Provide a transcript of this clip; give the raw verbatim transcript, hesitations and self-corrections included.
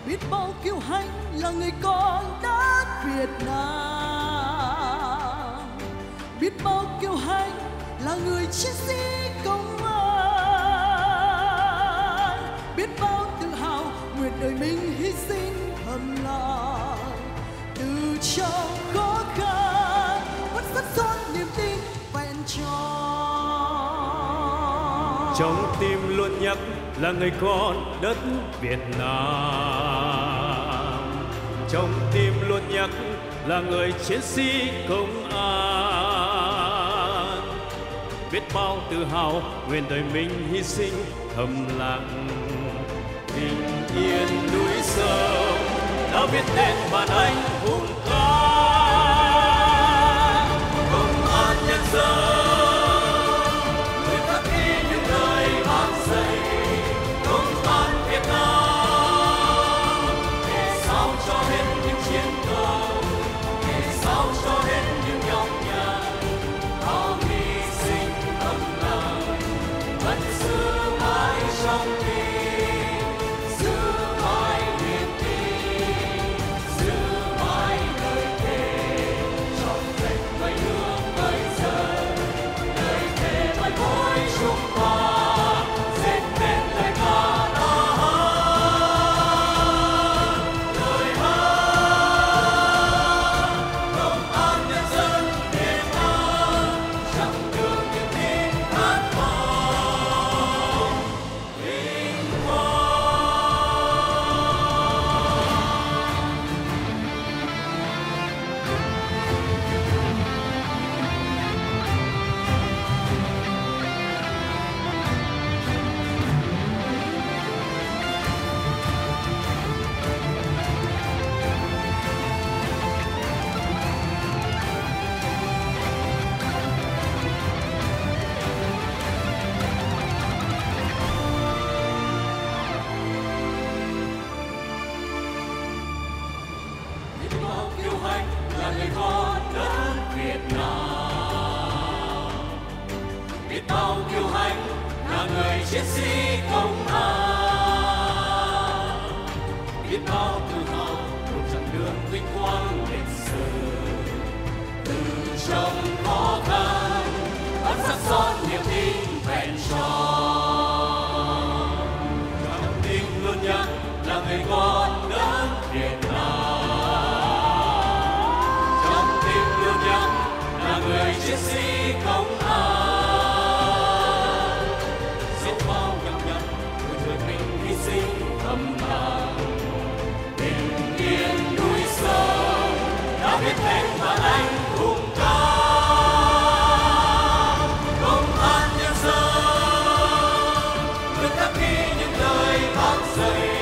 biết bao kiêu hãnh là người con đất Việt Nam, biết bao kiêu hãnh là người chiến sĩ công an, biết bao tự hào nguyện đời mình hy sinh thầm lặng. Từ trong khó khăn vẫn rất son niềm tin vẹn tròn, trong tim luôn nhắc là người con đất Việt Nam, trong tim luôn nhắc là người chiến sĩ công an, biết bao tự hào nguyện đời mình hy sinh thầm lặng. Bình yên núi sông đã viết tên bản anh hùng ca, công an nhân dân người khắc ghi những lời bác dạy. Công an Việt Nam để sao cho hết những chiến công, để sao cho hết những nhọc nhằn, bao hy sinh thầm lặng vẫn giữ mãi trong tim. Là người con đất Việt Nam, biết bao kiêu hãnh là người chiến sĩ công an, biết bao tự hào một chặng đường vinh quang lịch sử. Từ trong khó khăn vẫn sắc son niềm tin vẹn tròn, trong tim luôn nhắc là người con đất Việt Nam, người chiến sĩ công an, giết bao nhọc nhằn người đời mình hy sinh thầm lặng. Bình yên núi sông đã viết tên bản anh hùng ca, công an nhân dân luôn khắc ghi những lời bác dạy.